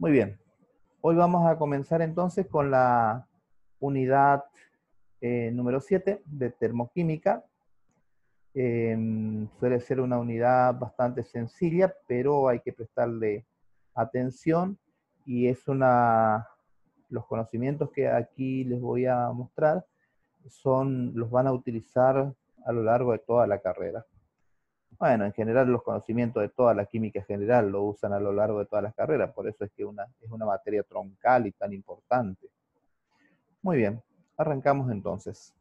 Muy bien. Hoy vamos a comenzar entonces con la unidad número 7 de termoquímica. Suele ser una unidad bastante sencilla, pero hay que prestarle atención y los conocimientos que aquí les voy a mostrar los van a utilizar a lo largo de toda la carrera. Bueno, en general los conocimientos de toda la química general lo usan a lo largo de todas las carreras, por eso es que es una materia troncal y tan importante. Muy bien, arrancamos entonces.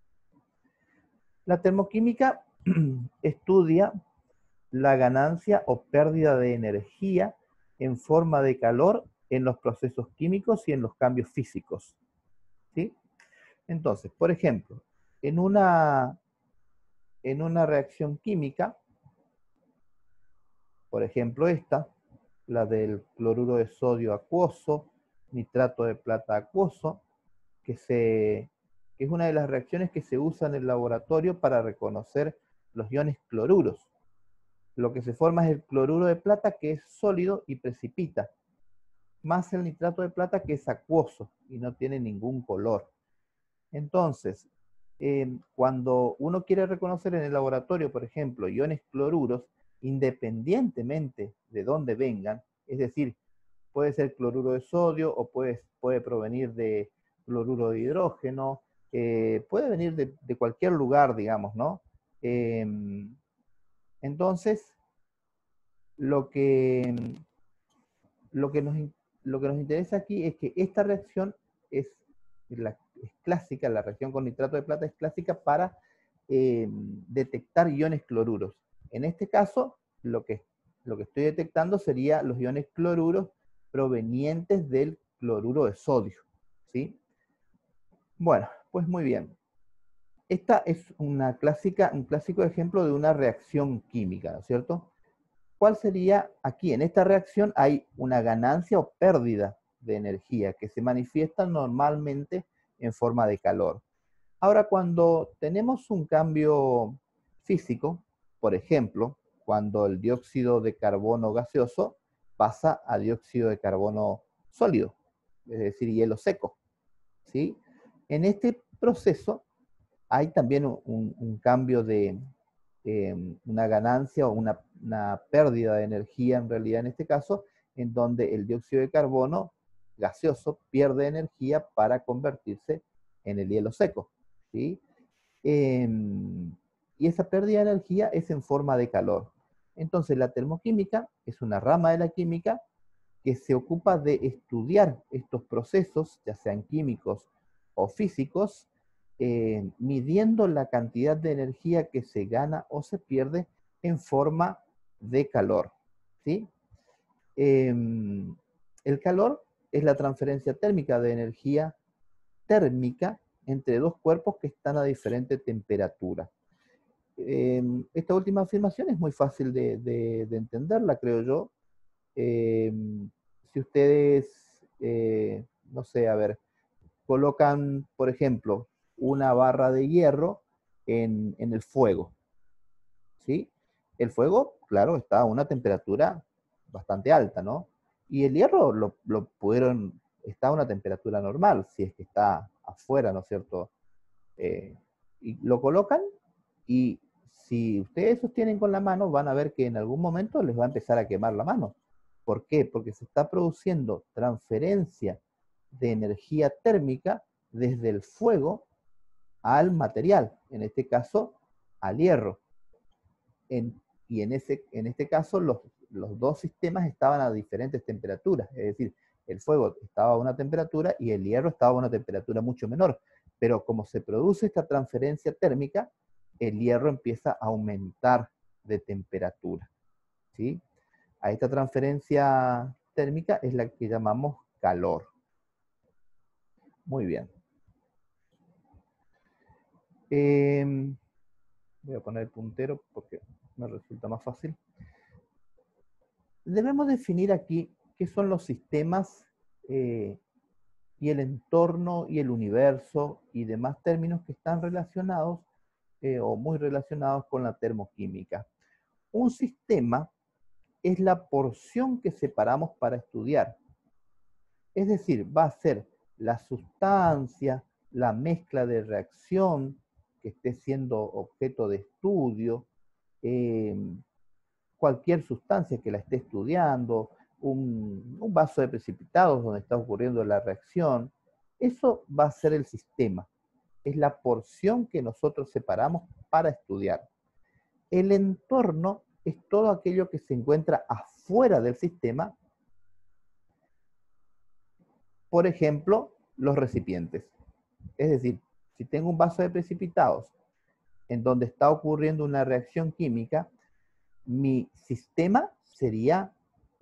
La termoquímica estudia la ganancia o pérdida de energía en forma de calor en los procesos químicos y en los cambios físicos. ¿Sí? Entonces, por ejemplo, en una reacción química, por ejemplo esta, la del cloruro de sodio acuoso, nitrato de plata acuoso, que es una de las reacciones que se usa en el laboratorio para reconocer los iones cloruros. Lo que se forma es el cloruro de plata, que es sólido y precipita, más el nitrato de plata, que es acuoso y no tiene ningún color. Entonces, cuando uno quiere reconocer en el laboratorio, por ejemplo, iones cloruros, independientemente de dónde vengan, es decir, puede ser cloruro de sodio o puede provenir de cloruro de hidrógeno, puede venir de cualquier lugar, digamos, ¿no? Entonces, lo que, lo, que nos, lo que nos interesa aquí es que esta reacción es clásica, la reacción con nitrato de plata es clásica para detectar iones cloruros. En este caso, lo que estoy detectando sería los iones cloruros provenientes del cloruro de sodio, ¿sí? Bueno, pues muy bien. Esta es un clásico ejemplo de una reacción química, ¿no es cierto? ¿Cuál sería aquí? En esta reacción hay una ganancia o pérdida de energía que se manifiesta normalmente en forma de calor. Ahora, cuando tenemos un cambio físico, por ejemplo, cuando el dióxido de carbono gaseoso pasa a dióxido de carbono sólido, es decir, hielo seco, ¿sí? En este proceso hay también un cambio de una ganancia o una pérdida de energía, en realidad en este caso, en donde el dióxido de carbono gaseoso pierde energía para convertirse en el hielo seco, ¿sí? Y esa pérdida de energía es en forma de calor. Entonces, la termoquímica es una rama de la química que se ocupa de estudiar estos procesos, ya sean químicos o físicos, midiendo la cantidad de energía que se gana o se pierde en forma de calor, ¿sí? El calor es la transferencia térmica de energía térmica entre dos cuerpos que están a diferente temperatura. Esta última afirmación es muy fácil de entenderla, creo yo. Si ustedes, no sé, a ver, colocan, por ejemplo, una barra de hierro en el fuego, ¿sí? El fuego, claro, está a una temperatura bastante alta, ¿no? Y el hierro está a una temperatura normal, si es que está afuera, ¿no es cierto? Y lo colocan y si ustedes sostienen con la mano, van a ver que en algún momento les va a empezar a quemar la mano. ¿Por qué? Porque se está produciendo transferencia de energía térmica desde el fuego al material, en este caso al hierro. Y en este caso los dos sistemas estaban a diferentes temperaturas, es decir, el fuego estaba a una temperatura y el hierro estaba a una temperatura mucho menor. Pero como se produce esta transferencia térmica, el hierro empieza a aumentar de temperatura, ¿sí? A esta transferencia térmica es la que llamamos calor. Muy bien. Voy a poner el puntero porque me resulta más fácil. Debemos definir aquí qué son los sistemas y el entorno y el universo y demás términos que están relacionados o muy relacionados con la termoquímica. Un sistema es la porción que separamos para estudiar. Es decir, va a ser la sustancia, la mezcla de reacción que esté siendo objeto de estudio, cualquier sustancia que la esté estudiando, un vaso de precipitados donde está ocurriendo la reacción. Eso va a ser el sistema. Es la porción que nosotros separamos para estudiar. El entorno es todo aquello que se encuentra afuera del sistema. Por ejemplo, los recipientes. Es decir, si tengo un vaso de precipitados en donde está ocurriendo una reacción química, mi sistema sería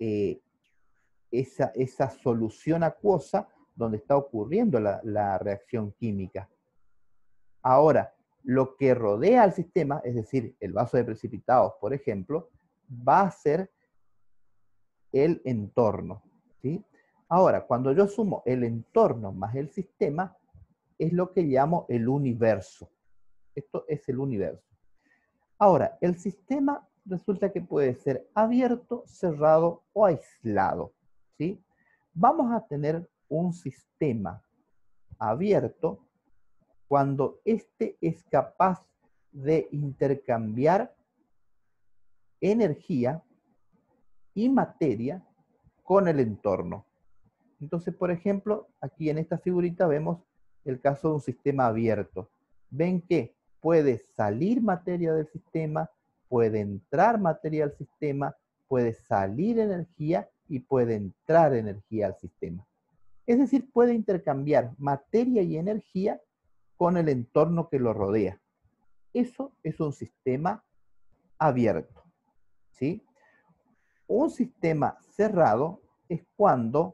esa solución acuosa donde está ocurriendo la reacción química. Ahora, lo que rodea al sistema, es decir, el vaso de precipitados, por ejemplo, va a ser el entorno, ¿sí? Ahora, cuando yo sumo el entorno más el sistema, es lo que llamo el universo. Esto es el universo. Ahora, el sistema resulta que puede ser abierto, cerrado o aislado, ¿sí? Vamos a tener un sistema abierto cuando éste es capaz de intercambiar energía y materia con el entorno. Entonces, por ejemplo, aquí en esta figurita vemos el caso de un sistema abierto. Ven que puede salir materia del sistema, puede entrar materia al sistema, puede salir energía y puede entrar energía al sistema. Es decir, puede intercambiar materia y energía con el entorno que lo rodea. Eso es un sistema abierto, ¿sí? Un sistema cerrado es cuando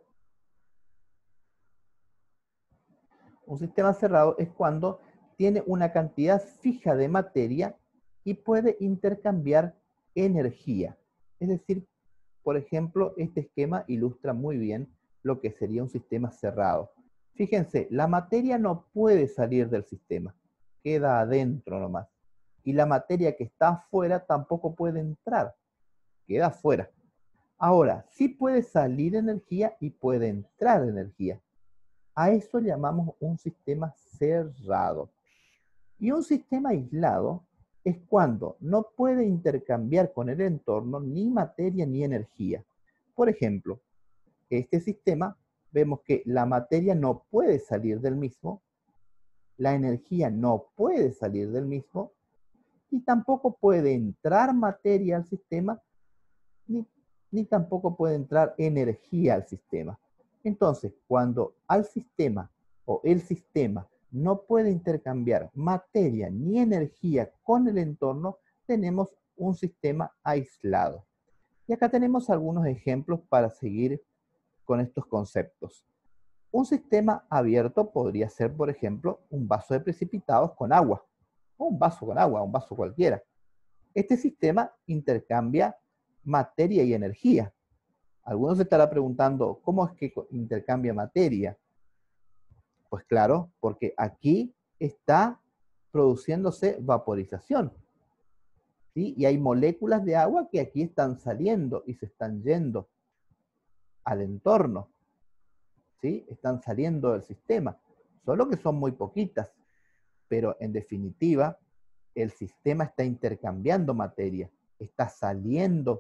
tiene una cantidad fija de materia y puede intercambiar energía. Es decir, por ejemplo, este esquema ilustra muy bien lo que sería un sistema cerrado. Fíjense, la materia no puede salir del sistema, queda adentro nomás. Y la materia que está afuera tampoco puede entrar, queda afuera. Ahora, sí puede salir energía y puede entrar energía. A eso llamamos un sistema cerrado. Y un sistema aislado es cuando no puede intercambiar con el entorno ni materia ni energía. Por ejemplo, este sistema vemos que la materia no puede salir del mismo, la energía no puede salir del mismo y tampoco puede entrar materia al sistema ni tampoco puede entrar energía al sistema. Entonces, cuando al sistema o el sistema no puede intercambiar materia ni energía con el entorno, tenemos un sistema aislado. Y acá tenemos algunos ejemplos para seguir con estos conceptos. Un sistema abierto podría ser, por ejemplo, un vaso de precipitados con agua, o un vaso con agua, un vaso cualquiera. Este sistema intercambia materia y energía. Algunos se estará preguntando, ¿cómo es que intercambia materia? Pues claro, porque aquí está produciéndose vaporización, ¿sí? Y hay moléculas de agua que aquí están saliendo y se están yendo al entorno, ¿sí? Están saliendo del sistema, solo que son muy poquitas, pero en definitiva, el sistema está intercambiando materia, está saliendo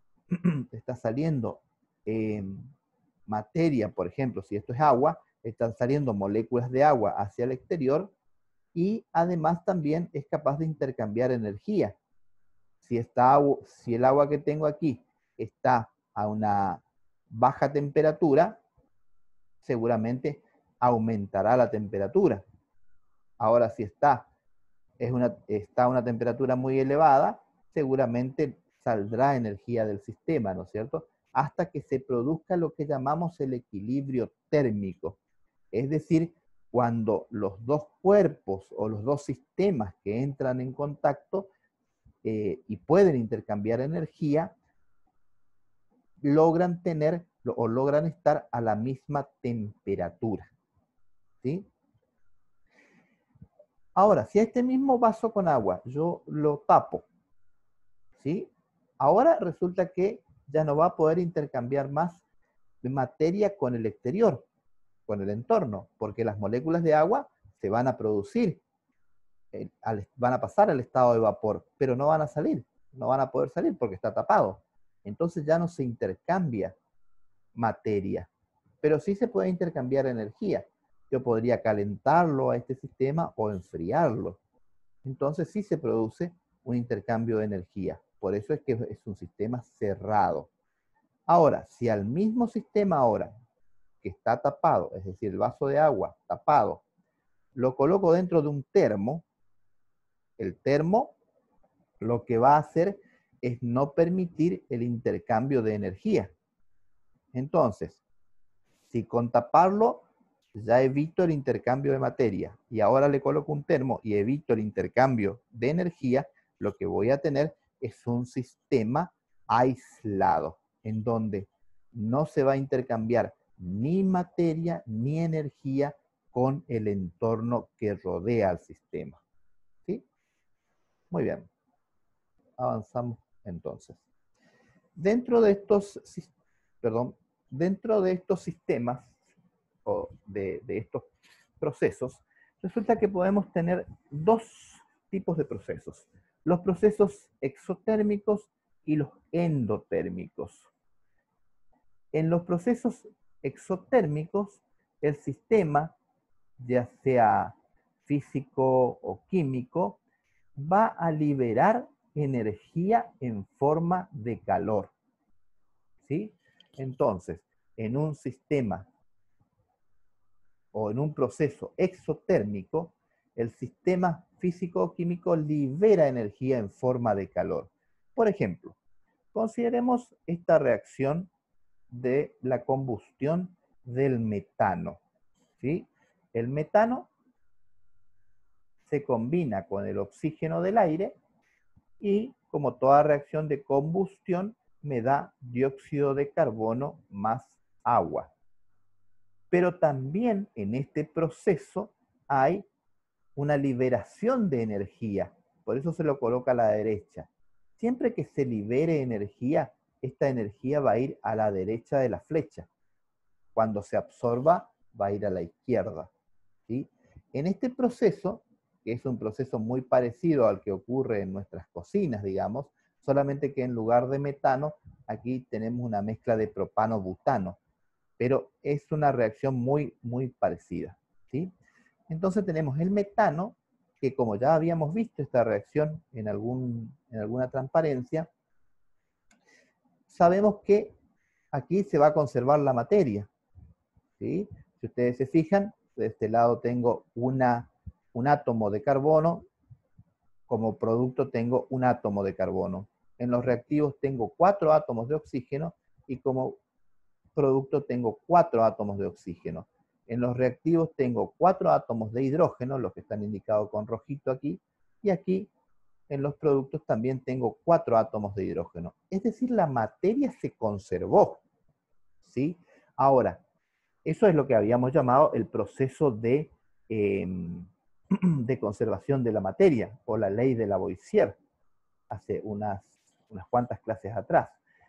materia, por ejemplo, si esto es agua, están saliendo moléculas de agua hacia el exterior y además también es capaz de intercambiar energía. Si el agua que tengo aquí está a una baja temperatura, seguramente aumentará la temperatura. Ahora, si está a una temperatura muy elevada, seguramente saldrá energía del sistema, ¿no es cierto? Hasta que se produzca lo que llamamos el equilibrio térmico. Es decir, cuando los dos cuerpos o los dos sistemas que entran en contacto y pueden intercambiar energía, logran tener o logran estar a la misma temperatura, ¿sí? Ahora, si a este mismo vaso con agua yo lo tapo, ¿sí? Ahora resulta que ya no va a poder intercambiar más materia con el exterior, con el entorno, porque las moléculas de agua se van a producir, van a pasar al estado de vapor, pero no van a salir, no van a poder salir porque está tapado. Entonces ya no se intercambia materia, pero sí se puede intercambiar energía. Yo podría calentarlo a este sistema o enfriarlo. Entonces sí se produce un intercambio de energía. Por eso es que es un sistema cerrado. Ahora, si al mismo sistema ahora, que está tapado, es decir, el vaso de agua tapado, lo coloco dentro de un termo, el termo lo que va a hacer es no permitir el intercambio de energía. Entonces, si con taparlo ya evito el intercambio de materia y ahora le coloco un termo y evito el intercambio de energía, lo que voy a tener es un sistema aislado, en donde no se va a intercambiar ni materia ni energía con el entorno que rodea al sistema. ¿Sí? Muy bien. Avanzamos entonces. Dentro de estos, dentro de estos sistemas o de estos procesos, resulta que podemos tener dos tipos de procesos. Los procesos exotérmicos y los endotérmicos. En los procesos exotérmicos, el sistema, ya sea físico o químico, va a liberar energía en forma de calor. ¿Sí? Entonces, en un sistema o en un proceso exotérmico, el sistema físico-químico libera energía en forma de calor. Por ejemplo, consideremos esta reacción de la combustión del metano. ¿Sí? El metano se combina con el oxígeno del aire y, como toda reacción de combustión, me da dióxido de carbono más agua. Pero también en este proceso hay una liberación de energía. Por eso se lo coloca a la derecha. Siempre que se libere energía, esta energía va a ir a la derecha de la flecha. Cuando se absorba, va a ir a la izquierda. ¿Sí? En este proceso, que es un proceso muy parecido al que ocurre en nuestras cocinas, digamos, solamente que en lugar de metano, aquí tenemos una mezcla de propano-butano, pero es una reacción muy, muy parecida. ¿Sí? Entonces tenemos el metano, que como ya habíamos visto esta reacción en alguna transparencia, sabemos que aquí se va a conservar la materia. ¿Sí? Si ustedes se fijan, de este lado tengo un átomo de carbono, como producto tengo un átomo de carbono. En los reactivos tengo 4 átomos de oxígeno y como producto tengo 4 átomos de oxígeno. En los reactivos tengo 4 átomos de hidrógeno, los que están indicados con rojito aquí, y aquí en los productos también tengo 4 átomos de hidrógeno. Es decir, la materia se conservó. ¿Sí? Ahora, eso es lo que habíamos llamado el proceso de conservación de la materia, o la ley de Lavoisier, hace unas cuantas clases atrás.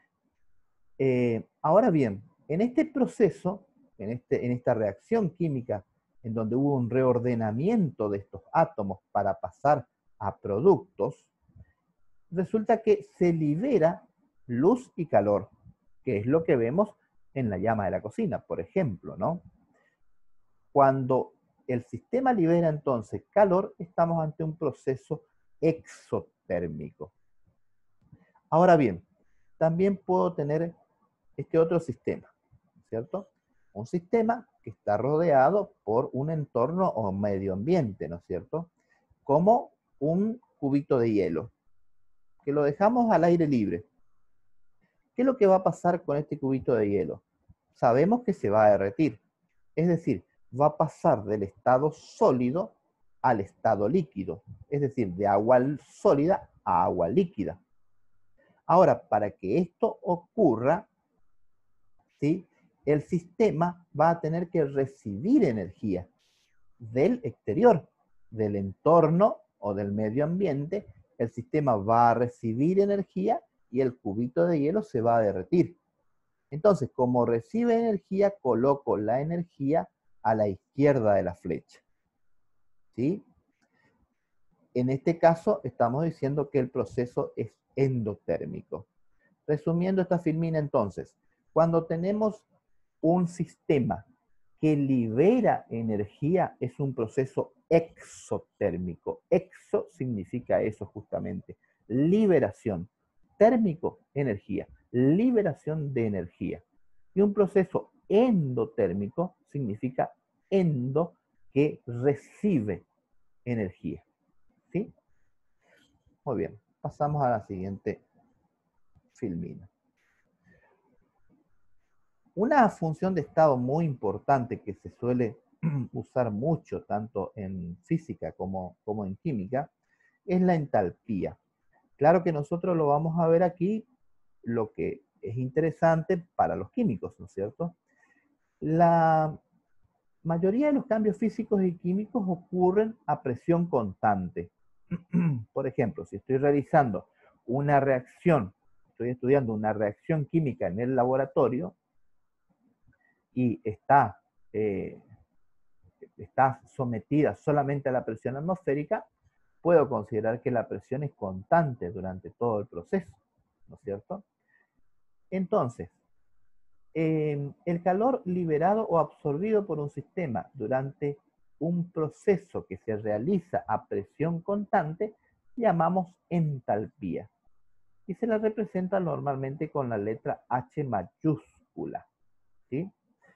Ahora bien, en este proceso, en esta reacción química, en donde hubo un reordenamiento de estos átomos para pasar a productos, resulta que se libera luz y calor, que es lo que vemos en la llama de la cocina, por ejemplo, ¿no? Cuando el sistema libera entonces calor, estamos ante un proceso exotérmico. Ahora bien, también puedo tener este otro sistema, ¿cierto? Un sistema que está rodeado por un entorno o medio ambiente, ¿no es cierto? Como un cubito de hielo, que lo dejamos al aire libre. ¿Qué es lo que va a pasar con este cubito de hielo? Sabemos que se va a derretir, es decir, va a pasar del estado sólido al estado líquido, es decir, de agua sólida a agua líquida. Ahora, para que esto ocurra, ¿sí? El sistema va a tener que recibir energía del exterior, del entorno o del medio ambiente. El sistema va a recibir energía y el cubito de hielo se va a derretir. Entonces, como recibe energía, coloco la energía a la izquierda de la flecha. ¿Sí? En este caso, estamos diciendo que el proceso es endotérmico. Resumiendo esta filmina, entonces, cuando tenemos un sistema que libera energía, es un proceso exotérmico. Exo significa eso justamente, liberación. Térmico, energía. Liberación de energía. Y un proceso endotérmico significa endo, que recibe energía. ¿Sí? Muy bien. Pasamos a la siguiente filmina. Una función de estado muy importante que se suele usar mucho, tanto en física como en química, es la entalpía. Claro que nosotros lo vamos a ver aquí, lo que es interesante para los químicos, ¿no es cierto? La mayoría de los cambios físicos y químicos ocurren a presión constante. Por ejemplo, si estoy realizando una reacción, estoy estudiando una reacción química en el laboratorio y está sometida solamente a la presión atmosférica, puedo considerar que la presión es constante durante todo el proceso, ¿no es cierto? Entonces, el calor liberado o absorbido por un sistema durante un proceso que se realiza a presión constante, llamamos entalpía. Y se la representa normalmente con la letra H mayúscula. ¿Sí?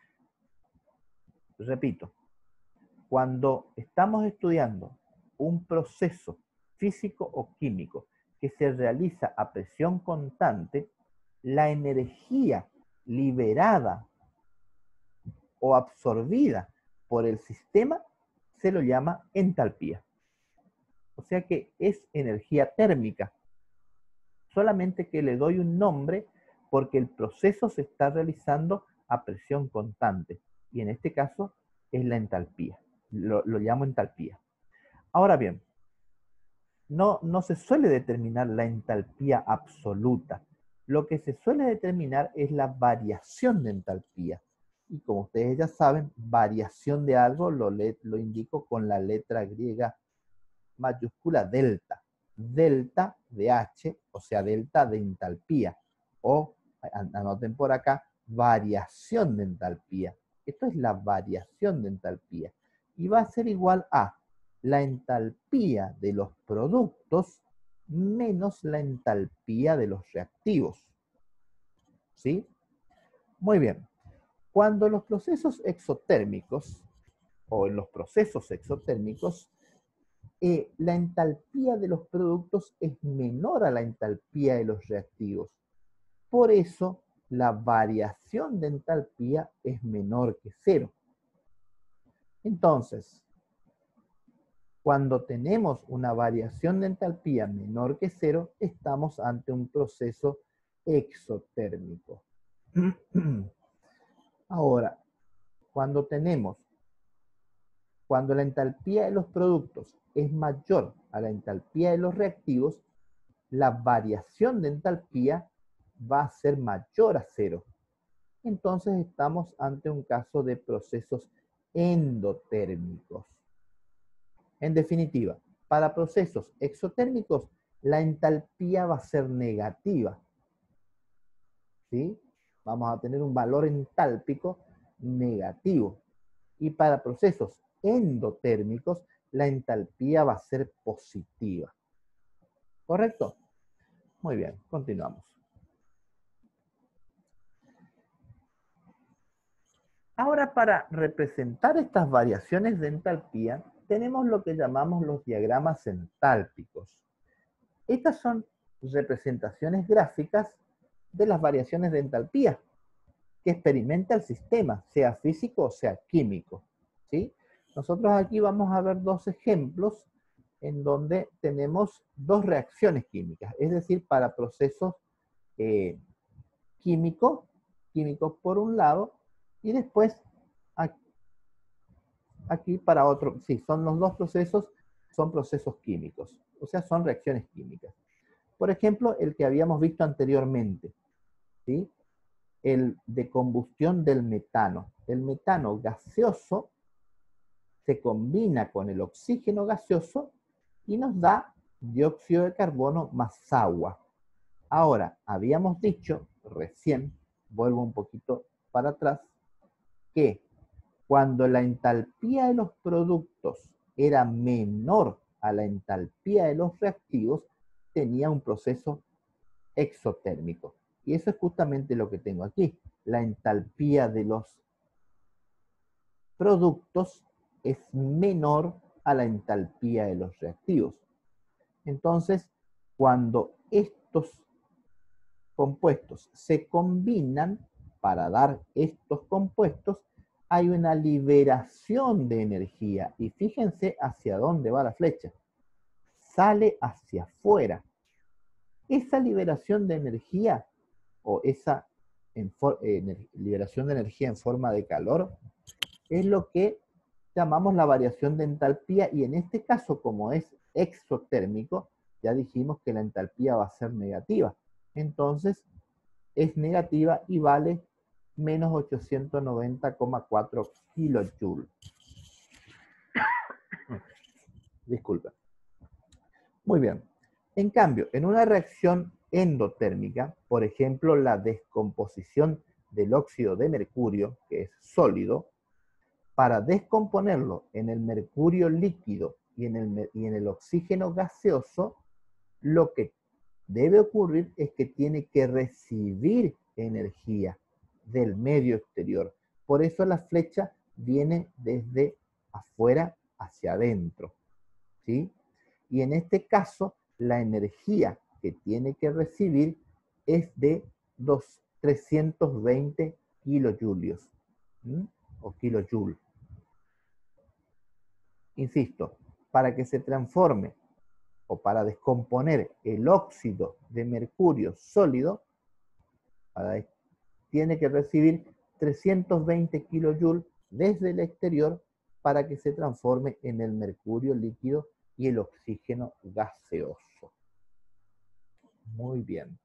Repito, cuando estamos estudiando un proceso físico o químico que se realiza a presión constante, la energía liberada o absorbida por el sistema se lo llama entalpía. O sea que es energía térmica, solamente que le doy un nombre porque el proceso se está realizando a presión constante, y en este caso es la entalpía. Lo llamo entalpía. Ahora bien, no se suele determinar la entalpía absoluta. Lo que se suele determinar es la variación de entalpía. Y como ustedes ya saben, variación de algo lo indico con la letra griega mayúscula delta. Delta de H, o sea, delta de entalpía. O, anoten por acá, variación de entalpía. Esto es la variación de entalpía. Y va a ser igual a la entalpía de los productos menos la entalpía de los reactivos. ¿Sí? Muy bien. Cuando los procesos exotérmicos, o en los procesos exotérmicos, la entalpía de los productos es menor a la entalpía de los reactivos. Por eso, la variación de entalpía es menor que cero. Entonces, cuando tenemos una variación de entalpía menor que cero, estamos ante un proceso exotérmico. Ahora, cuando la entalpía de los productos es mayor a la entalpía de los reactivos, la variación de entalpía va a ser mayor a cero. Entonces estamos ante un caso de procesos endotérmicos. En definitiva, para procesos exotérmicos, la entalpía va a ser negativa. ¿Sí? Vamos a tener un valor entálpico negativo. Y para procesos endotérmicos, la entalpía va a ser positiva. ¿Correcto? Muy bien, continuamos. Ahora, para representar estas variaciones de entalpía, tenemos lo que llamamos los diagramas entálpicos. Estas son representaciones gráficas de las variaciones de entalpía que experimenta el sistema, sea físico o sea químico. ¿Sí? Nosotros aquí vamos a ver dos ejemplos en donde tenemos dos reacciones químicas, es decir, para procesos químicos por un lado, y después aquí para otro. Sí, son los dos procesos, son procesos químicos, o sea, son reacciones químicas. Por ejemplo, el que habíamos visto anteriormente, ¿sí? el de combustión del metano. El metano gaseoso se combina con el oxígeno gaseoso y nos da dióxido de carbono más agua. Ahora, habíamos dicho recién, vuelvo un poquito para atrás, que cuando la entalpía de los productos era menor a la entalpía de los reactivos, tenía un proceso exotérmico. Y eso es justamente lo que tengo aquí. La entalpía de los productos es menor a la entalpía de los reactivos. Entonces, cuando estos compuestos se combinan para dar estos compuestos, hay una liberación de energía. Y fíjense hacia dónde va la flecha. Sale hacia afuera. Esa liberación de energía o esa liberación de energía en forma de calor es lo que llamamos la variación de entalpía, y en este caso, como es exotérmico, ya dijimos que la entalpía va a ser negativa. Entonces, es negativa y vale menos 890,4 kilojoules. Disculpa. Muy bien. En cambio, en una reacción endotérmica, por ejemplo, la descomposición del óxido de mercurio, que es sólido, para descomponerlo en el mercurio líquido y en el oxígeno gaseoso, lo que debe ocurrir es que tiene que recibir energía del medio exterior. Por eso la flecha viene desde afuera hacia adentro, ¿sí? Y en este caso, la energía que tiene que recibir es de 320 kilojulios, o kilojoules. Insisto, para que se transforme o para descomponer el óxido de mercurio sólido, tiene que recibir 320 kilojoules desde el exterior para que se transforme en el mercurio líquido y el oxígeno gaseoso. Muy bien.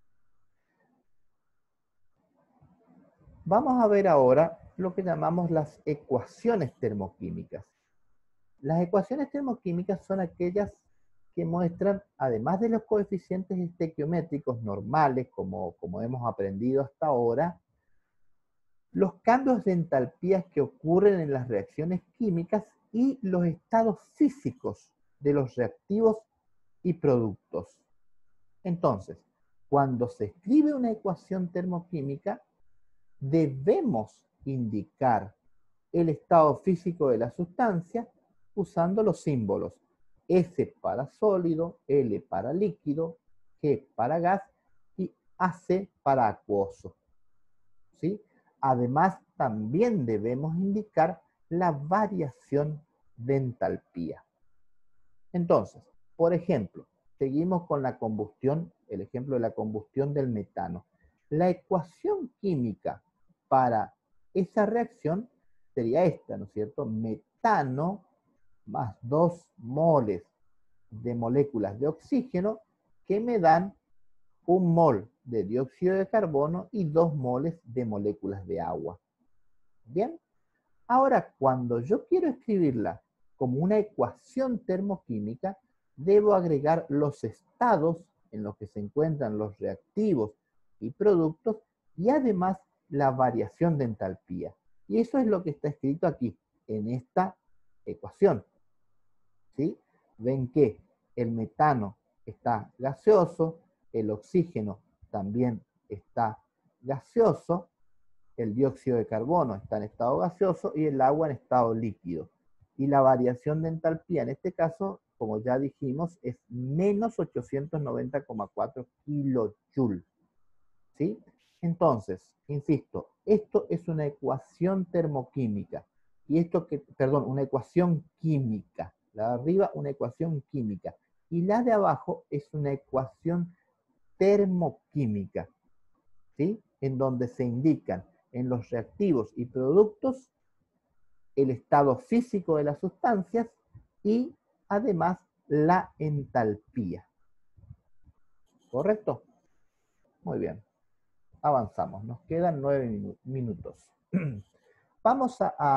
Vamos a ver ahora lo que llamamos las ecuaciones termoquímicas. Las ecuaciones termoquímicas son aquellas que muestran, además de los coeficientes estequiométricos normales, como hemos aprendido hasta ahora, los cambios de entalpías que ocurren en las reacciones químicas y los estados físicos de los reactivos y productos. Entonces, cuando se escribe una ecuación termoquímica, debemos indicar el estado físico de la sustancia usando los símbolos S para sólido, L para líquido, G para gas y AC para acuoso, ¿sí? Además, también debemos indicar la variación de entalpía. Entonces, por ejemplo, seguimos con la combustión, el ejemplo de la combustión del metano. La ecuación química para esa reacción sería esta, ¿no es cierto? Metano más 2 moles de moléculas de oxígeno que me dan 1 mol de dióxido de carbono y 2 moles de moléculas de agua. Bien, ahora cuando yo quiero escribirla como una ecuación termoquímica, debo agregar los estados en los que se encuentran los reactivos y productos y además la variación de entalpía. Y eso es lo que está escrito aquí, en esta ecuación, ¿sí? Ven que el metano está gaseoso, el oxígeno también está gaseoso, el dióxido de carbono está en estado gaseoso y el agua en estado líquido. Y la variación de entalpía en este caso, como ya dijimos, es menos 890,4 kilojoules, ¿sí? Entonces, insisto, esto es una ecuación termoquímica. Y esto que, perdón, una ecuación química. La de arriba, una ecuación química. Y la de abajo es una ecuación termoquímica, ¿sí? En donde se indican en los reactivos y productos el estado físico de las sustancias y además la entalpía. ¿Correcto? Muy bien. avanzamos, nos quedan 9 minutos. Vamos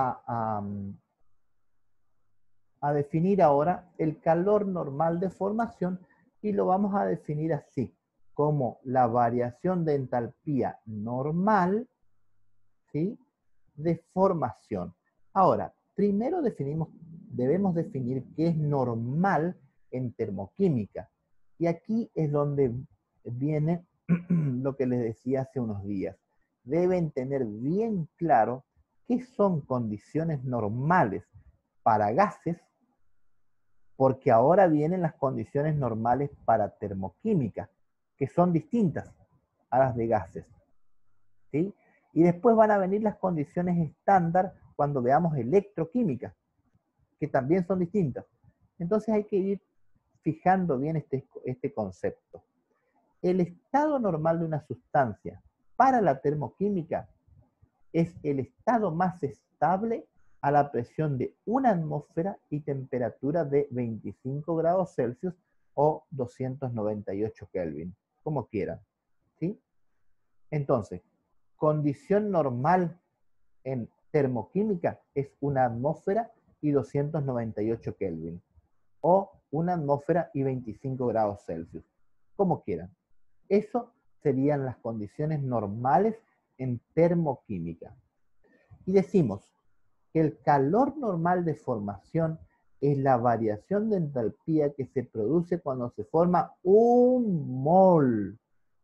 a definir ahora el calor normal de formación y lo vamos a definir así, como la variación de entalpía normal, ¿sí?, de formación. Ahora, primero debemos definir qué es normal en termoquímica. Y aquí es donde viene lo que les decía hace unos días. Deben tener bien claro qué son condiciones normales para gases, porque ahora vienen las condiciones normales para termoquímica, que son distintas a las de gases, ¿sí? Y después van a venir las condiciones estándar cuando veamos electroquímica, que también son distintas. Entonces hay que ir fijando bien este concepto. El estado normal de una sustancia para la termoquímica es el estado más estable a la presión de una atmósfera y temperatura de 25 grados Celsius o 298 Kelvin, como quieran, ¿sí? Entonces, condición normal en termoquímica es una atmósfera y 298 Kelvin, o una atmósfera y 25 grados Celsius, como quieran. Eso serían las condiciones normales en termoquímica. Y decimos que el calor normal de formación es la variación de entalpía que se produce cuando se forma un mol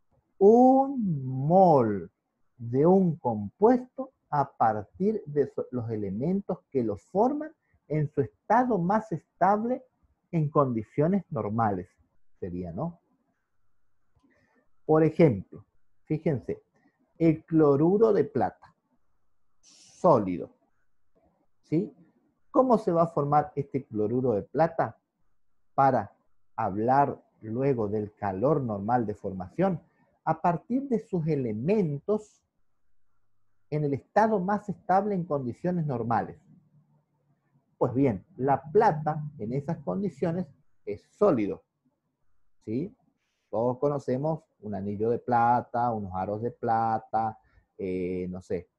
de un compuesto a partir de los elementos que lo forman en su estado más estable en condiciones normales, sería, ¿no? Por ejemplo, fíjense, el cloruro de plata, sólido, ¿sí? ¿Cómo se va a formar este cloruro de plata? Para hablar luego del calor normal de formación, a partir de sus elementos en el estado más estable en condiciones normales. Pues bien, la plata en esas condiciones es sólido, ¿sí? Todos conocemos un anillo de plata, unos aros de plata, no sé,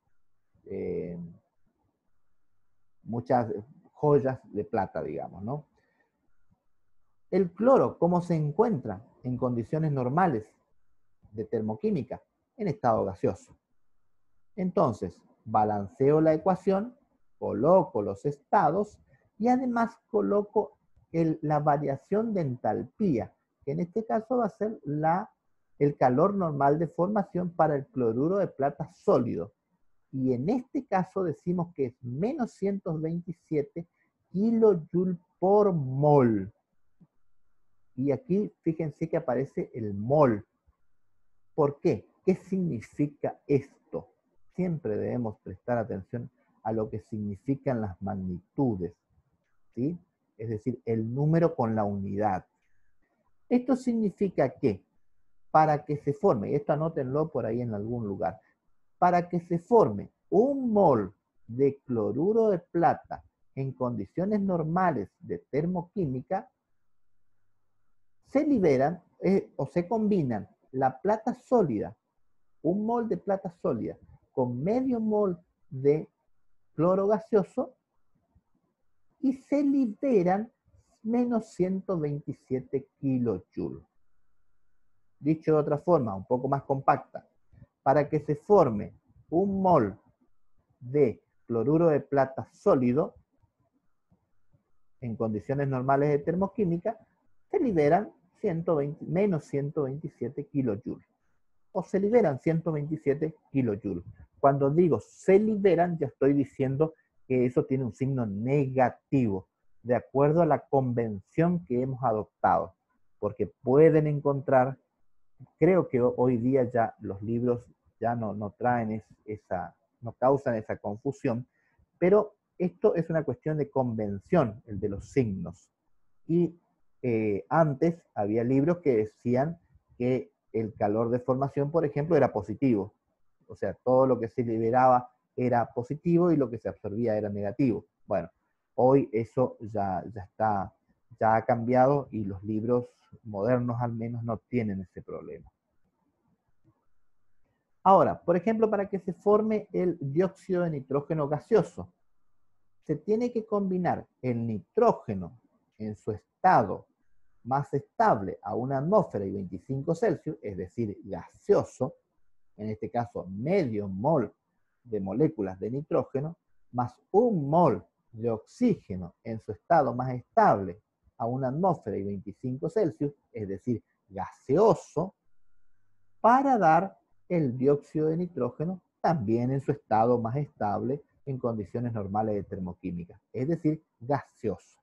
muchas joyas de plata, digamos, ¿no? El cloro, ¿cómo se encuentra en condiciones normales de termoquímica? En estado gaseoso. Entonces, balanceo la ecuación, coloco los estados y además coloco la variación de entalpía, que en este caso va a ser el calor normal de formación para el cloruro de plata sólido. Y en este caso decimos que es menos 127 kilojoule por mol. Y aquí fíjense que aparece el mol. ¿Por qué? ¿Qué significa esto? Siempre debemos prestar atención a lo que significan las magnitudes, ¿sí? Es decir, el número con la unidad. Esto significa que para que se forme, y esto anótenlo por ahí en algún lugar, para que se forme un mol de cloruro de plata en condiciones normales de termoquímica, se liberan o se combinan la plata sólida, un mol de plata sólida, con medio mol de cloro gaseoso y se liberan menos 127 kilojoules. Dicho de otra forma, un poco más compacta, para que se forme un mol de cloruro de plata sólido en condiciones normales de termoquímica, se liberan menos 127 kilojoules. O se liberan 127 kilojoules. Cuando digo se liberan, ya estoy diciendo que eso tiene un signo negativo, de acuerdo a la convención que hemos adoptado. Porque pueden encontrar, creo que hoy día ya los libros ya no traen no causan esa confusión, pero esto es una cuestión de convención, el de los signos. Y antes había libros que decían que el calor de formación, por ejemplo, era positivo. O sea, todo lo que se liberaba era positivo y lo que se absorbía era negativo. Bueno, hoy eso ya ha cambiado y los libros modernos al menos no tienen ese problema. Ahora, por ejemplo, para que se forme el dióxido de nitrógeno gaseoso, se tiene que combinar el nitrógeno en su estado más estable a una atmósfera y 25 Celsius, es decir, gaseoso, en este caso medio mol de moléculas de nitrógeno, más un mol de oxígeno en su estado más estable a una atmósfera y 25 Celsius, es decir, gaseoso, para dar el dióxido de nitrógeno también en su estado más estable en condiciones normales de termoquímica, es decir, gaseoso.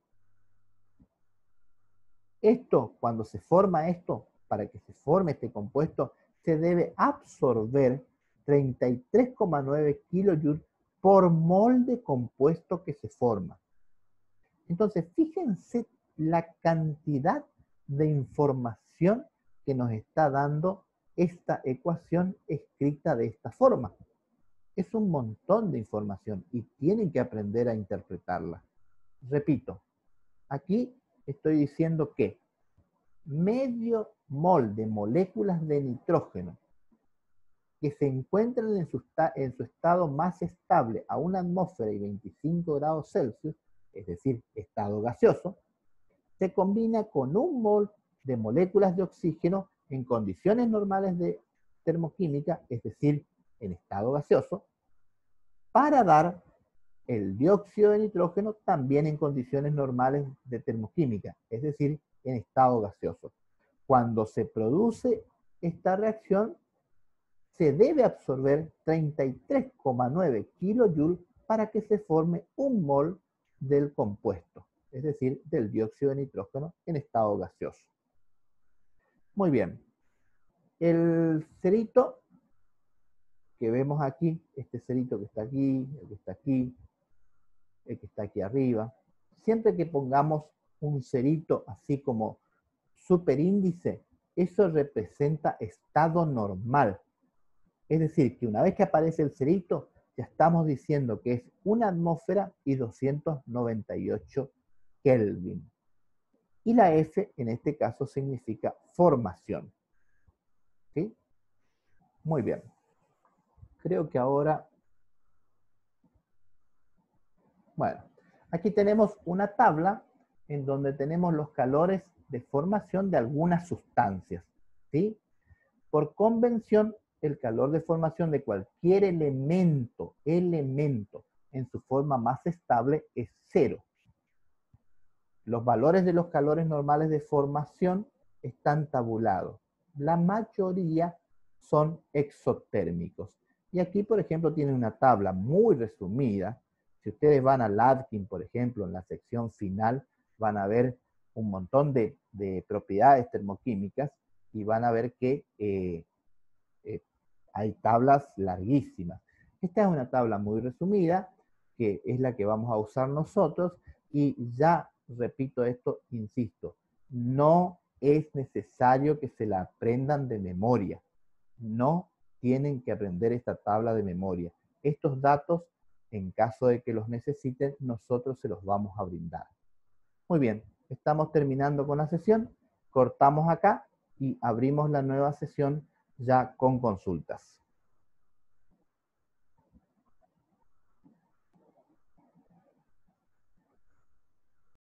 Esto, cuando se forma esto, para que se forme este compuesto, se debe absorber 33,9 kilojoules por mol de compuesto que se forma. Entonces, fíjense la cantidad de información que nos está dando esta ecuación escrita de esta forma. Es un montón de información y tienen que aprender a interpretarla. Repito, aquí estoy diciendo que medio mol de moléculas de nitrógeno que se encuentran en su estado más estable a una atmósfera y 25 grados Celsius, es decir, estado gaseoso, se combina con un mol de moléculas de oxígeno en condiciones normales de termoquímica, es decir, en estado gaseoso, para dar el dióxido de nitrógeno también en condiciones normales de termoquímica, es decir, en estado gaseoso. Cuando se produce esta reacción, se debe absorber 33,9 kilojoules para que se forme un mol del compuesto, es decir, del dióxido de nitrógeno en estado gaseoso. Muy bien. El cerito que vemos aquí, este cerito que está aquí, el que está aquí, el que está aquí arriba, siempre que pongamos un cerito así como superíndice, eso representa estado normal. Es decir, que una vez que aparece el cerito, ya estamos diciendo que es una atmósfera y 298 Kelvin. Y la F en este caso significa formación. ¿Sí? Muy bien. Creo que ahora... Bueno, aquí tenemos una tabla en donde tenemos los calores de formación de algunas sustancias. ¿Sí? Por convención, el calor de formación de cualquier elemento en su forma más estable es 0. Los valores de los calores normales de formación están tabulados. La mayoría son exotérmicos. Y aquí, por ejemplo, tienen una tabla muy resumida. Si ustedes van a Ladkin, por ejemplo, en la sección final, van a ver un montón de propiedades termoquímicas y van a ver que hay tablas larguísimas. Esta es una tabla muy resumida, que es la que vamos a usar nosotros, y ya repito esto, insisto, no es necesario que se la aprendan de memoria. No tienen que aprender esta tabla de memoria. Estos datos, en caso de que los necesiten, nosotros se los vamos a brindar. Muy bien, estamos terminando con la sesión. Cortamos acá y abrimos la nueva sesión ya con consultas.